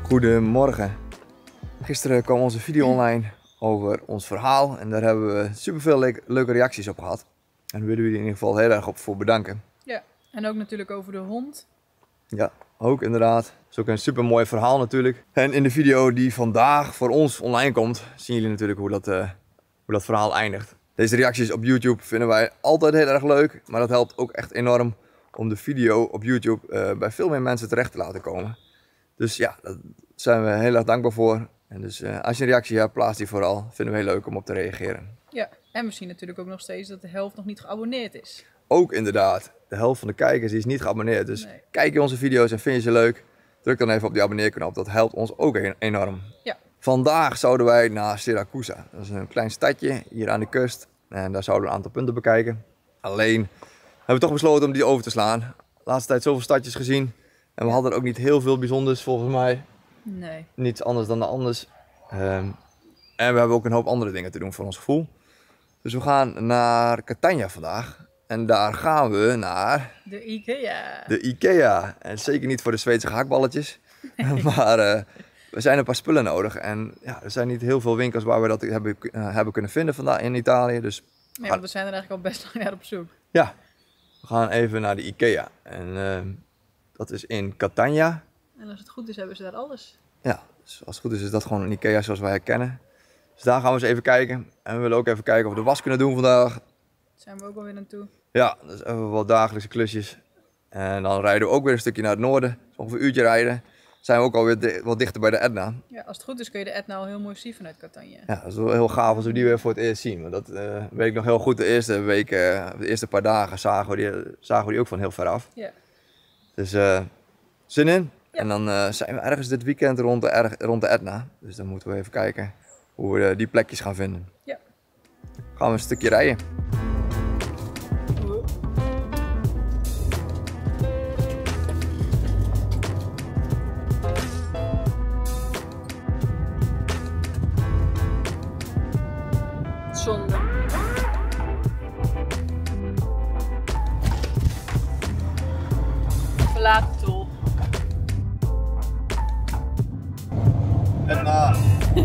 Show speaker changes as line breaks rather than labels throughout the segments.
Goedemorgen. Gisteren kwam onze video online over ons verhaal en daar hebben we superveel leuke reacties op gehad. En daar willen we jullie in ieder geval heel erg voor bedanken.
Ja, en ook natuurlijk over de hond.
Ja, ook inderdaad. Het is ook een super mooi verhaal natuurlijk. En in de video die vandaag voor ons online komt, zien jullie natuurlijk hoe dat verhaal eindigt. Deze reacties op YouTube vinden wij altijd heel erg leuk, maar dat helpt ook echt enorm om de video op YouTube bij veel meer mensen terecht te laten komen. Dus ja, daar zijn we heel erg dankbaar voor. En dus als je een reactie hebt, plaats die vooral. Vinden we heel leuk om op te reageren.
Ja, en we zien natuurlijk ook nog steeds dat de helft nog niet geabonneerd is.
Ook inderdaad, de helft van de kijkers is niet geabonneerd. Dus kijk je onze video's en vind je ze leuk, druk dan even op die abonneerknop. Dat helpt ons ook enorm. Ja. Vandaag zouden wij naar Siracusa. Dat is een klein stadje hier aan de kust. En daar zouden we een aantal punten bekijken. Alleen hebben we toch besloten om die over te slaan. De laatste tijd zoveel stadjes gezien. En we hadden ook niet heel veel bijzonders volgens mij.
Nee.
Niets anders dan de anders. En we hebben ook een hoop andere dingen te doen voor ons gevoel. Dus we gaan naar Catania vandaag. En daar gaan we naar...
De IKEA.
De IKEA. En zeker niet voor de Zweedse gehaktballetjes. Maar we zijn een paar spullen nodig. En ja, er zijn niet heel veel winkels waar we dat hebben kunnen vinden vandaag in Italië. Dus
nee, want we zijn er eigenlijk al best lang naar op zoek.
Ja, we gaan even naar de IKEA. En dat is in Catania.
En als het goed is, hebben ze daar alles.
Ja, dus als het goed is dat gewoon een IKEA zoals wij herkennen. Dus daar gaan we eens even kijken. En we willen ook even kijken of we de was kunnen doen vandaag.
Daar zijn we ook alweer naartoe.
Ja, dus even wat dagelijkse klusjes. En dan rijden we ook weer een stukje naar het noorden. Dus ongeveer een uurtje rijden. Zijn we ook alweer wat dichter bij de Etna.
Ja, als het goed is kun je de Etna al heel mooi zien vanuit Catania.
Ja, dat is wel heel gaaf als we die weer voor het eerst zien. Want dat weet ik nog heel goed. De eerste week, de eerste paar dagen zagen we die ook van heel ver af. Ja. Dus zin in. Ja. En dan zijn we ergens dit weekend rond de Etna. Dus dan moeten we even kijken hoe we die plekjes gaan vinden. Ja. Gaan we een stukje rijden.
Zonde. Verlaat de tol.
Etna.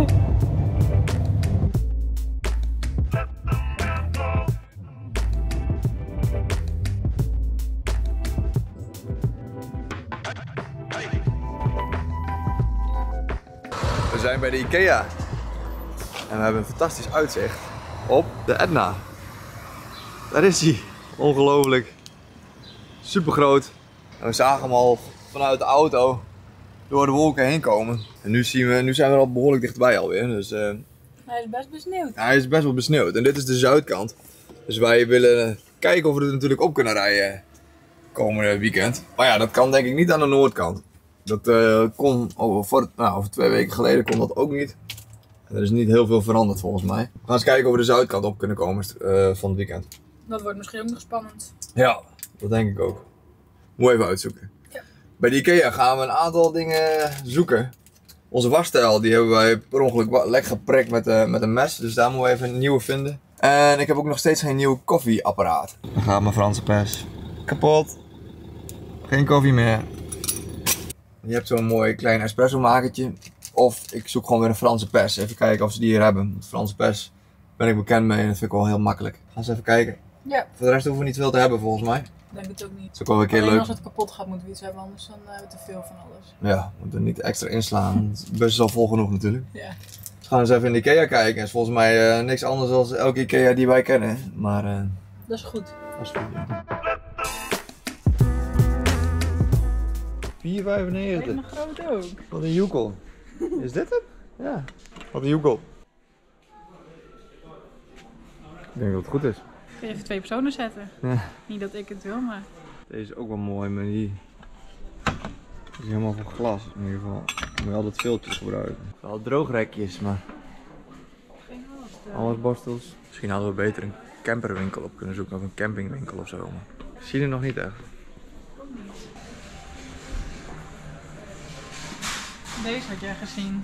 We zijn bij de IKEA. En we hebben een fantastisch uitzicht op de Etna. Daar is hij. Ongelooflijk. Super groot. En we zagen hem al vanuit de auto door de wolken heen komen. En nu zijn we er al behoorlijk dichtbij alweer. Dus,
hij is best besneeuwd.
Hij is best wel besneeuwd. En dit is de zuidkant. Dus wij willen kijken of we er natuurlijk op kunnen rijden komende weekend. Maar ja, dat kan denk ik niet aan de noordkant. Dat kon over 2 weken geleden kon dat ook niet. En er is niet heel veel veranderd volgens mij. We gaan eens kijken of we de zuidkant op kunnen komen van het weekend.
Dat wordt misschien ook nog spannend.
Ja, dat denk ik ook. Moet even uitzoeken. Ja. Bij de IKEA gaan we een aantal dingen zoeken. Onze wasstijl die hebben wij per ongeluk lek geprikt met een mes. Dus daar moeten we even een nieuwe vinden. En ik heb ook nog steeds geen nieuw koffieapparaat. Dan gaat mijn Franse pers kapot. Geen koffie meer. Je hebt zo'n mooi klein espresso makertje. Of ik zoek gewoon weer een Franse pers. Even kijken of ze die hier hebben. Want Franse pers ben ik bekend mee en dat vind ik wel heel makkelijk. Gaan we eens even kijken. Ja. Voor de rest hoeven we niet veel te hebben volgens mij.
Ik denk het ook niet.
Dat is ook wel een keer leuk.
Als het kapot gaat moeten we iets hebben, anders dan hebben we te veel van alles.
Ja, we moeten er niet extra inslaan. Het is best wel vol genoeg natuurlijk.
Ja.
Dus gaan we eens even in de IKEA kijken. Het is volgens mij niks anders dan elke IKEA die wij kennen. Maar
dat is goed.
Dat is goed, ja. 4,95.
Even groot ook.
Wat een joekel. Is dit het? Ja. Wat een joekel. Ik denk dat het goed is.
Kun je even 2 personen zetten? Ja. Niet dat ik het wil, maar...
Deze is ook wel mooi, maar die is helemaal van glas in ieder geval. Moet je altijd filters gebruiken. Wel droogrekjes, maar... Alles borstels. Misschien hadden we beter een camperwinkel op kunnen zoeken of een campingwinkel of zo. Maar ik zie er nog niet echt.
Deze had jij gezien.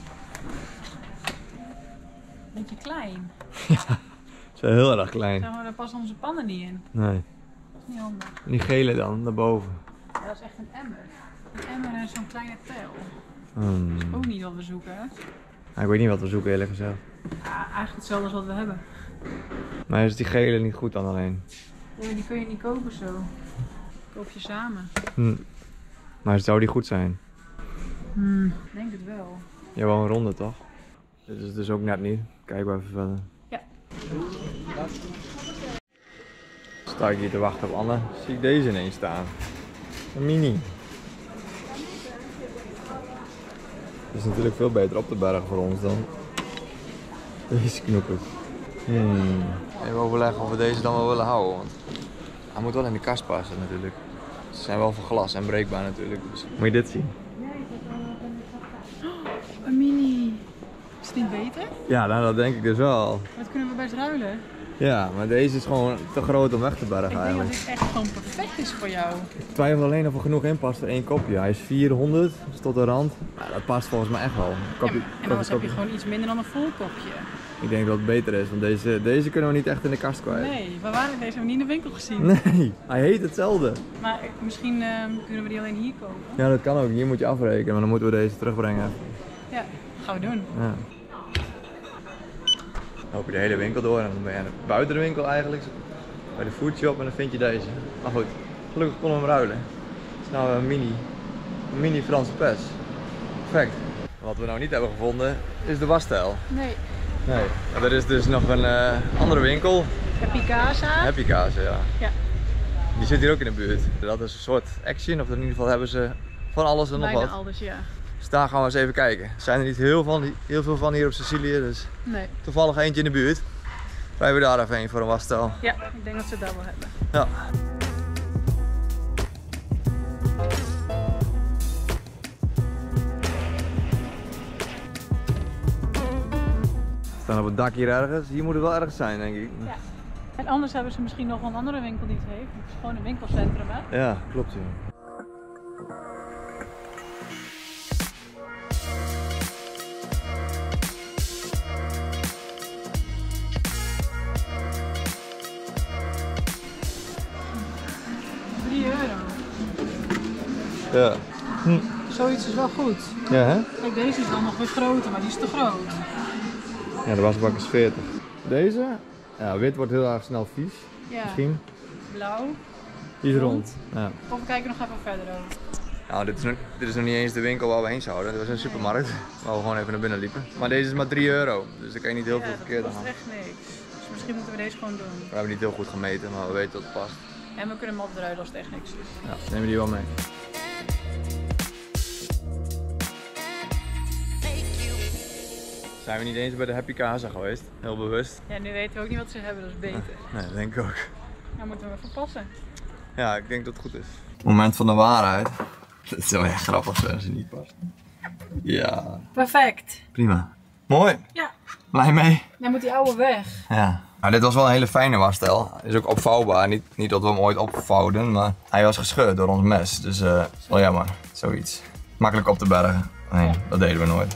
Beetje klein.
Ja, ze zijn heel erg klein.
Zeg maar, daar passen onze pannen niet in.
Nee.
Dat is niet handig.
En die gele dan, daarboven.
Ja, dat is echt een emmer. Een emmer en zo'n kleine tel. Ook niet wat we zoeken, hè?
Ik weet niet wat we zoeken, eerlijk gezegd.
Ja, eigenlijk hetzelfde als wat we hebben.
Maar is die gele niet goed dan alleen?
Ja, die kun je niet kopen zo. Koop je samen.
Maar zou die goed zijn?
Ik denk het wel.
Ja, wel een ronde toch? Dit is dus ook net niet. Kijk maar even verder.
Ja.
Sta ik hier te wachten op Anne, zie ik deze ineens staan. Een mini. Het is natuurlijk veel beter op de berg voor ons dan deze knoepers. Even overleggen of we deze dan wel willen houden. Want hij moet wel in de kast passen natuurlijk. Ze zijn wel van glas en breekbaar natuurlijk. Dus moet je dit zien?
Een mini. Is het niet beter?
Ja, nou, dat denk ik dus wel.
Dat kunnen we best ruilen.
Ja, maar deze is gewoon te groot om weg te bergen
Ik denk
eigenlijk.
dat dit echt gewoon perfect is voor jou.
Ik twijfel alleen of er genoeg in past voor één kopje. Hij is 400, dus tot de rand. Maar dat past volgens mij echt wel.
En anders heb je gewoon iets minder dan een vol kopje.
Ik denk dat het beter is, want deze kunnen we niet echt in de kast kwijt.
Nee, we waren deze nog niet in de winkel gezien.
Nee, hij heet hetzelfde.
Maar misschien kunnen we die alleen hier kopen.
Ja, dat kan ook. Hier moet je afrekenen, maar dan moeten we deze terugbrengen.
Ja, gaan we doen.
Ja. Dan loop je de hele winkel door en dan ben je buiten de winkel eigenlijk. Bij de foodshop en dan vind je deze. Maar goed, gelukkig konden we hem ruilen. Het is nou een mini Franse pers. Perfect. Wat we nou niet hebben gevonden is de wasstijl.
Nee.
Nee, maar er is dus nog een andere winkel.
Happy Casa.
Happy Casa, ja.
Ja.
Die zit hier ook in de buurt. Dat is een soort Action, of in ieder geval hebben ze van alles en nog
Bijna
wat.
alles, ja.
Dus daar gaan we eens even kijken. Er zijn er niet heel veel van hier op Sicilië, dus
Nee.
toevallig eentje in de buurt. Rijden we daar even heen voor een wasstijl.
Ja, ik denk dat ze het daar wel hebben.
Ja. We staan op het dak hier ergens. Hier moet het wel ergens zijn, denk ik.
Ja. En anders hebben ze misschien nog een andere winkel die het heeft. Het is gewoon een winkelcentrum, hè?
Ja, klopt, ja. Ja.
Zoiets is wel goed.
Ja, hè?
Kijk, deze is dan nog weer groter, maar die is te groot.
Ja, de wasbak is 40. Deze? Ja, wit wordt heel erg snel vies.
Ja.
Misschien.
Blauw.
Die is rond. Ja.
Of we kijken nog even verder over.
Nou, dit is nog niet eens de winkel waar we heen zouden. Dit was een supermarkt waar we gewoon even naar binnen liepen. Maar deze is maar 3 euro, dus daar kan je niet heel veel verkeerd aan.
Dat kost echt niks. Dus misschien moeten we deze gewoon doen.
We hebben niet heel goed gemeten, maar we weten dat het past.
En we kunnen hem altijd eruit als het echt niks is.
Ja, nemen we die wel mee. Zijn we niet eens bij de Happy Casa geweest, heel bewust.
Ja, nu weten we ook niet wat ze hebben, dat is beter.
Nee, dat denk ik ook.
Nou moeten we even passen.
Ja, ik denk dat het goed is. Moment van de waarheid. Dat is wel echt grappig als ze niet past. Ja.
Perfect.
Prima. Mooi.
Ja.
Blij mee.
Dan moet die oude weg.
Ja. Nou, dit was wel een hele fijne wasstijl. Hij is ook opvouwbaar. Niet dat we hem ooit opvouwden, maar hij was gescheurd door ons mes. Dus wel jammer. Zoiets. Makkelijk op te bergen. Nee, dat deden we nooit.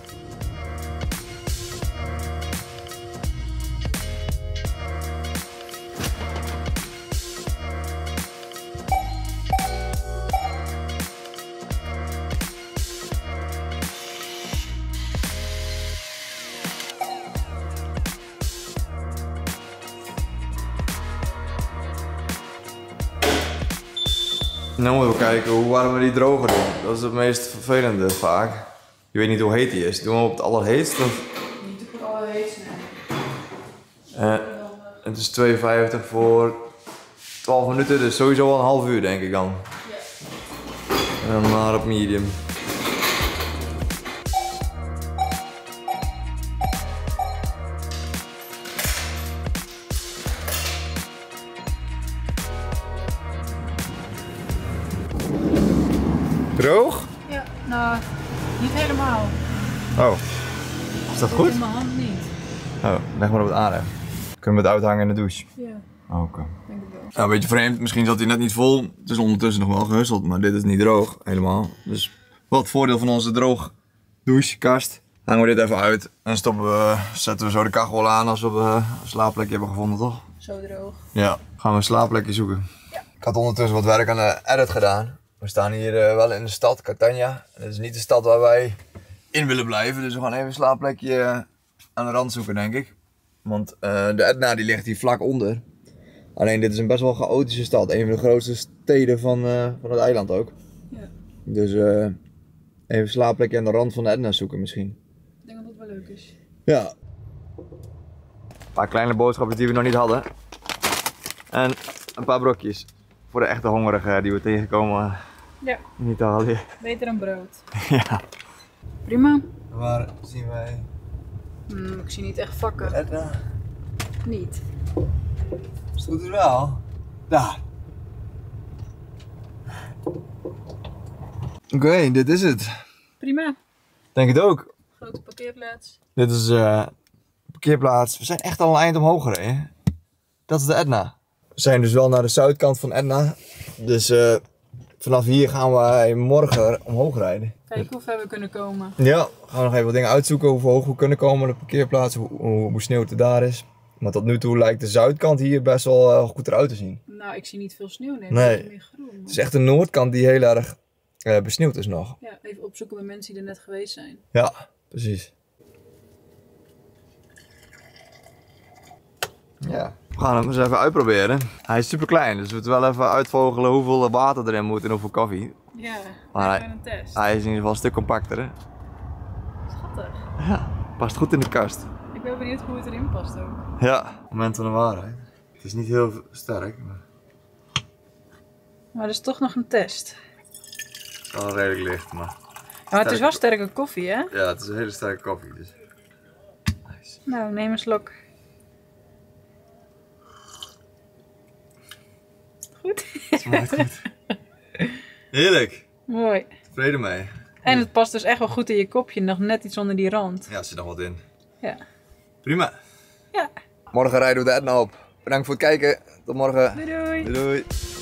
Nu moeten we kijken hoe warm we die droger doen. Dat is het meest vervelende vaak. Je weet niet hoe heet die is. Doen we hem op het allerheetst? Of?
Niet op het allerheetst, nee.
Het is 2,50 voor 12 minuten, dus sowieso wel een half uur denk ik dan. Ja. En dan maar op medium. Droog?
Ja, nou, niet helemaal.
Oh. Is dat goed?
In mijn hand niet.
Oh, leg maar op het aanrecht. Kunnen we het uithangen in de douche?
Ja,
Oh, oké.
denk ik wel.
Ja, een beetje vreemd. Misschien zat hij net niet vol. Het is ondertussen nog wel gehusseld, maar dit is niet droog helemaal. Dus wat het voordeel van onze droog douchekast. Hangen we dit even uit en zetten we zo de kachel aan als we een slaapplekje hebben gevonden, toch?
Zo droog.
Ja. Gaan we een slaapplekje zoeken.
Ja.
Ik had ondertussen wat werk aan de edit gedaan. We staan hier wel in de stad, Catania. Het is niet de stad waar wij in willen blijven. Dus we gaan even een slaapplekje aan de rand zoeken, denk ik. Want de Etna die ligt hier vlak onder. Alleen dit is een best wel chaotische stad. Een van de grootste steden van het eiland ook.
Ja.
Dus even een slaapplekje aan de rand van de Etna zoeken misschien.
Ik denk dat dat wel leuk is.
Ja. Een paar kleine boodschappen die we nog niet hadden. En een paar brokjes. Voor de echte hongerigen die we tegenkomen
Ja.
in Italië.
Beter dan brood.
Ja.
Prima.
Waar zien wij
Ik zie niet echt vakken.
Etna?
Niet.
Is het goed is wel? Daar. Oké, dit is het.
Prima.
Denk het ook.
Grote parkeerplaats.
Dit is de parkeerplaats. We zijn echt al een eind omhoog gereden. Dat is de Etna. We zijn dus wel naar de zuidkant van Etna. Dus vanaf hier gaan wij morgen omhoog rijden.
Kijken hoe ver we kunnen komen.
Ja, gaan we nog even wat dingen uitzoeken. Hoe hoog we kunnen komen op de parkeerplaats. Hoe sneeuw het er daar is. Maar tot nu toe lijkt de zuidkant hier best wel goed eruit te zien.
Nou, ik zie niet veel sneeuw. Nee,
Nee.
het is meer groen.
Het is echt de noordkant die heel erg besneeuwd is nog.
Ja, even opzoeken bij mensen die er net geweest zijn.
Ja, precies. Ja. We gaan hem eens even uitproberen. Hij is super klein, dus we moeten wel even uitvogelen hoeveel water erin moet en hoeveel koffie.
Ja,
Maar
even een test.
Hij is in ieder geval een stuk compacter. Hè?
Schattig.
Ja, past goed in de kast.
Ik ben benieuwd hoe het erin past ook.
Ja, moment van de waarheid. Het is niet heel sterk, maar
Maar dat is toch nog een test.
het is wel redelijk licht. Maar
Maar het is wel sterke koffie, hè?
ja, het is een hele sterke koffie. Dus. Nice.
Nou, neem een slok. Goed.
Smaakt goed. Heerlijk.
Mooi.
Tevreden mee.
En het past dus echt wel goed in je kopje, nog net iets onder die rand.
Ja, er zit nog wat in.
Ja.
Prima.
Ja.
Morgen rijden we de Etna op. Bedankt voor het kijken. Tot morgen.
Doei doei.
Doei.